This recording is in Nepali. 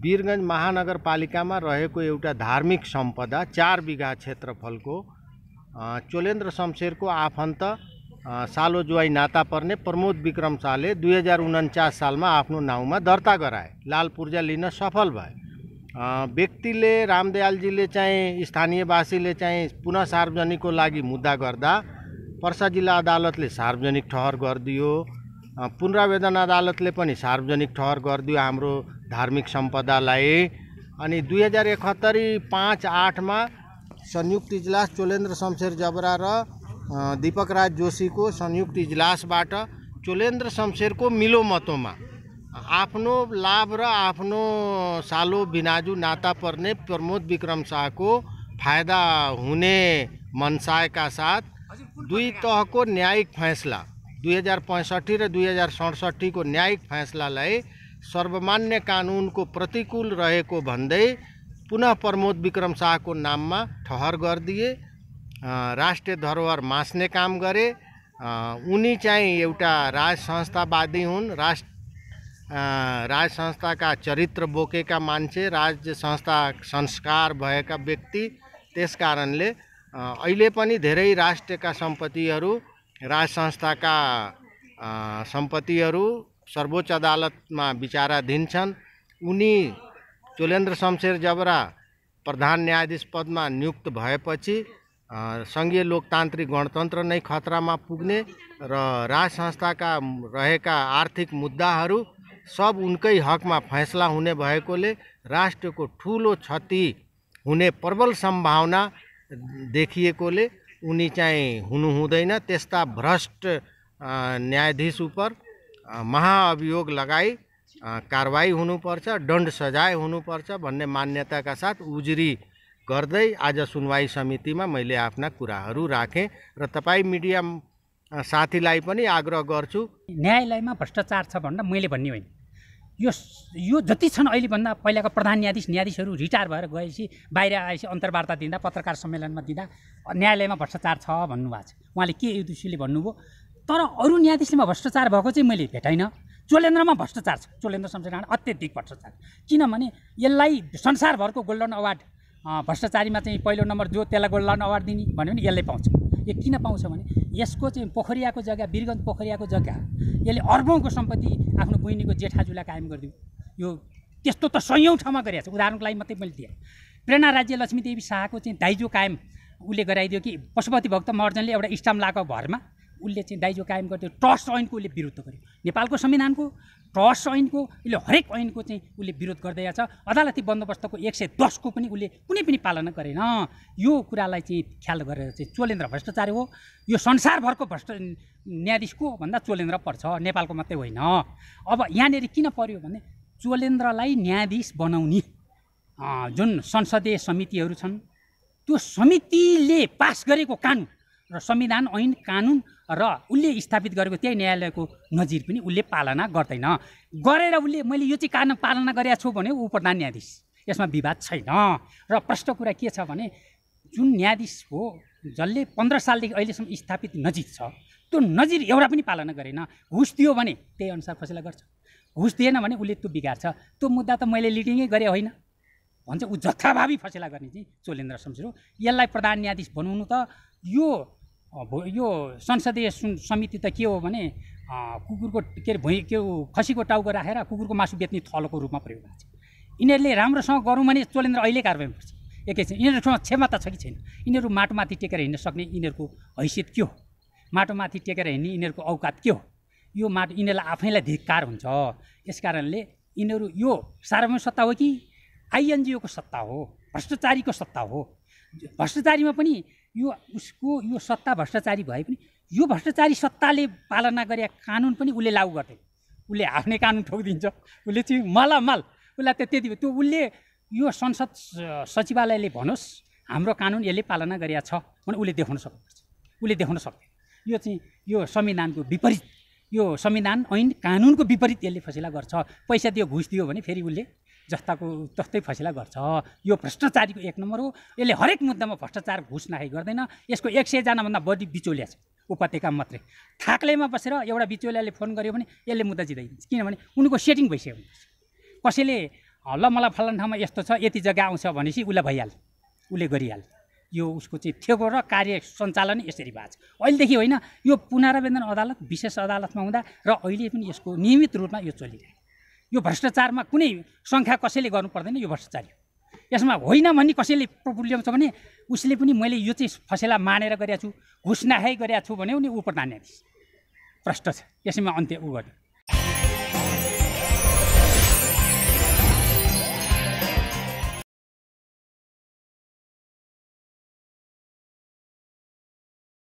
वीरगञ्ज महानगरपालिकामा रहेको एउटा धार्मिक सम्पदा 4 बिघा क्षेत्रफलको चोलेन्द्र शमशेरको आफन्त सालो जुवाई नाता पर्ने प्रमोद विक्रम शाहले 2049 सालमा आफ्नो नाउँमा दर्ता गराए। लाल पूर्जा लिन सफल भए। व्यक्तिले रामदयालजीले चाहिँ स्थानीयवासीले चाहिँ पुनः सार्वजनिकको लागि मुद्दा गर्दा पर्सा जिल्ला अदालतले सार्वजनिक ठहर गरिदियो। पुनरावेदन अदालतले पनि सार्वजनिक ठहर गरिदियो हाम्रो धार्मिक सम्पदालाई। अनि 2071 5/8 मा संयुक्त इजलास चोलेन्द्र शमशेर जबरा र दीपक राज जोशीको संयुक्त इजलासबाट चोलेन्द्र शमशेरको मिलोमतोमा आफ्नो लाभ र आफ्नो सालो बिनाजु नाता पर्ने प्रमोद विक्रम शाहको फाइदा हुने मनसायका साथ दुई तहको न्यायिक फैसला 2065 र 2067 को न्यायिक फैसलालाई सर्वमान्य कानुनको प्रतिकूल रहेको भन्दै पुनः प्रमोद विक्रम शाहको नाममा ठहर गरिदिए। राष्ट्रिय धरोहर मास्ने काम गरे। उनी चाहिँ एउटा राज संस्थावादी हुन्। राज संस्थाका चरित्र बोकेका मान्छे, राज्य संस्था संस्कार भएका व्यक्ति। त्यस कारणले अहिले पनि धेरै राष्ट्रका सम्पत्तिहरू, राज संस्थाका सम्पत्तिहरू सर्वोच्च अदालतमा विचाराधीन छन्। उनी चोलेन्द्र शमशेर जबरा प्रधान न्यायाधीश पदमा नियुक्त भएपछि सङ्घीय लोकतान्त्रिक गणतन्त्र नै खतरामा पुग्ने र राज संस्थाका रहेका आर्थिक मुद्दाहरू सब उनकै हकमा फैसला हुने भएकोले राष्ट्रको ठुलो क्षति हुने प्रबल सम्भावना देखिएकोले उनी चाहिँ हुनु हुँदैन। त्यस्ता भ्रष्ट न्यायाधीश उप महाअभियोग लगाई कारवाही हुनुपर्छ, दण्ड सजाय हुनुपर्छ भन्ने मान्यताका साथ उजुरी गर्दै आज सुनवाई समितिमा मैले आफ्ना कुराहरू राखेँ र तपाईँ मिडिया साथीलाई पनि आग्रह गर्छु, न्यायालयमा भ्रष्टाचार छ भनेर मैले भन्ने होइन। यो जति छन् अहिले भन्दा पहिलाको प्रधान न्यायाधीशहरू रिटायर भएर गएपछि बाहिर आएपछि अन्तर्वार्ता दिँदा, पत्रकार सम्मेलनमा दिँदा न्यायालयमा भ्रष्टाचार छ भन्नुभएको छ। उहाँले के उद्देश्यले भन्नुभयो, तर अरू न्यायाधीशमा भ्रष्टाचार भएको चाहिँ मैले भेटाइनँ। चोलेन्द्रमा भ्रष्टाचार छ। चोलेन्द्र शमशेर राणा अत्यधिक भ्रष्टाचार, किनभने यसलाई संसारभरको गोल्डन अवार्ड भ्रष्टाचारीमा चाहिँ पहिलो नम्बर जो त्यसलाई गोल्डन अवार्ड दिने भन्यो भने यसले पाउँछ। यो किन पाउँछ भने यसको चाहिँ पोखरियाको जग्गा, वीरगञ्ज पोखरियाको जग्गा, यसले अर्बौँको सम्पत्ति आफ्नो बहिनीको जेठाजुलाई कायम गरिदियो। यो त्यस्तो त सयौँ ठाउँमा गरिएको छ। उदाहरणको लागि मात्रै मैले दिएँ। प्रेरणा राज्य लक्ष्मीदेवी शाहको चाहिँ दाइजो कायम उसले गराइदियो कि पशुपति भक्त महर्जनले एउटा इस्टाम लगाएको भरमा उसले चाहिँ दाइजो कायम गरिदियो। ट्रस्ट ऐनको उसले विरुद्ध गर्यो। नेपालको संविधानको, ट्रस्ट ऐनको, उसले हरेक ऐनको चाहिँ उसले विरोध गर्दै छ। अदालती बन्दोबस्तको 110 को पनि उसले कुनै पनि पालना गरेन। यो कुरालाई चाहिँ ख्याल गरेर चाहिँ चोलेन्द्र भ्रष्टाचारी हो। यो संसारभरको भ्रष्ट न्यायाधीशको भन्दा चोलेन्द्र पर्छ, नेपालको मात्रै होइन। अब यहाँनिर किन पर्यो भने चोलेन्द्रलाई न्यायाधीश बनाउने जुन संसदीय समितिहरू छन्, त्यो समितिले पास गरेको कानुन र संविधान ऐन कानुन र उसले स्थापित गरेको त्यही न्यायालयको नजिर पनि उसले पालना गर्दैन। गरेर उसले मैले यो चाहिँ कानुन पालना गरेको छु भने ऊ प्रधान न्यायाधीश, यसमा विवाद छैन। र प्रष्ट कुरा के छ भने जुन न्यायाधीश हो जसले 15 सालदेखि अहिलेसम्म स्थापित नजिर छ, त्यो नजिर एउटा पनि पालना गरेन। घुस दियो भने त्यही अनुसार फैसला गर्छ, घुस दिएन भने उसले त्यो बिगार्छ। त्यो मुद्दा त मैले लिडिङै गरेँ होइन भन्छ। ऊ जथाभावी फैसला गर्ने चाहिँ चोलेन्द्र शमशेर हो। यसलाई प्रधान न्यायाधीश बनाउनु त यो संसदीय समिति त के हो भने कुकुरको के अरे खसीको टाउको राखेर कुकुरको मासु बेच्ने थलोको रूपमा प्रयोग भएको छ। यिनीहरूले राम्रोसँग गरौँ भने चोलेन्द्र अहिले कारबाही पर्छ। एकैछिन यिनीहरूसँग क्षमता छ कि छैन? यिनीहरू माटोमाथि टेकेर हिँड्न सक्ने यिनीहरूको हैसियत के हो? माटोमाथि टेकेर हिँड्ने यिनीहरूको औकात के हो? यो माटो यिनीहरूलाई आफैलाई धिक्कार हुन्छ। यस कारणले यिनीहरू यो सार्वभौमिक सत्ता हो कि आइएनजिओको सत्ता हो, भ्रष्टाचारीको सत्ता हो। भ्रष्टाचारीमा पनि यो उसको यो सत्ता भ्रष्टाचारी भए पनि यो भ्रष्टाचारी सत्ताले पालना गरे कानुन पनि उसले लागू गर्दैन। उसले आफ्नै कानुन ठोकिदिन्छ। उसले चाहिँ मालामाल उसलाई त्यति त्यो उसले यो संसद सचिवालयले भनोस् हाम्रो कानुन यसले पालना गरेका छ भने उसले देखाउन सक्नुपर्छ। उसले देखाउन सक्दैन। यो चाहिँ यो संविधानको विपरीत, यो संविधान ऐन कानुनको विपरीत यसले फैसला गर्छ। पैसा दियो, घुस दियो भने फेरि उसले जस्ताको तस्तै फैसला गर्छ। यो भ्रष्टाचारीको 1 नम्बर हो। यसले हरेक मुद्दामा भ्रष्टाचार घुस नाखी गर्दैन। यसको 100 जनाभन्दा बढी बिचौलिया छ उपत्यकामा मात्रै। थाक्लेमा बसेर एउटा बिचौलियाले फोन गर्यो भने यसले मुद्दा जिताइदिन्छ, किनभने उनको सेटिङ भइसक्यो। कसैले ल मलाई फलाना ठाउँमा यस्तो छ यति जग्गा आउँछ भनेपछि उसलाई भइहाल्छ, उसले गरिहाल्छ। यो उसको चाहिँ थेगो र कार्य सञ्चालन यसरी भएको छ। अहिलेदेखि होइन, यो पुनरावेदन अदालत विशेष अदालतमा हुँदा र अहिले पनि यसको नियमित रूपमा यो चलिरहेको। यो भ्रष्टाचारमा कुनै सङ्ख्या कसैले गर्नु पर्दैन, यो भ्रष्टाचारी हो। यसमा होइन भन्ने कसैले प्रपुल ल्याउँछ भने उसले पनि मैले यो चाहिँ फसेला मानेर गरेको छु, घुस नखाइ गरेको छु भने ऊ प्रधान न्यायाधीश भ्रष्ट छ, यसैमा अन्त्य ऊ गर्यो।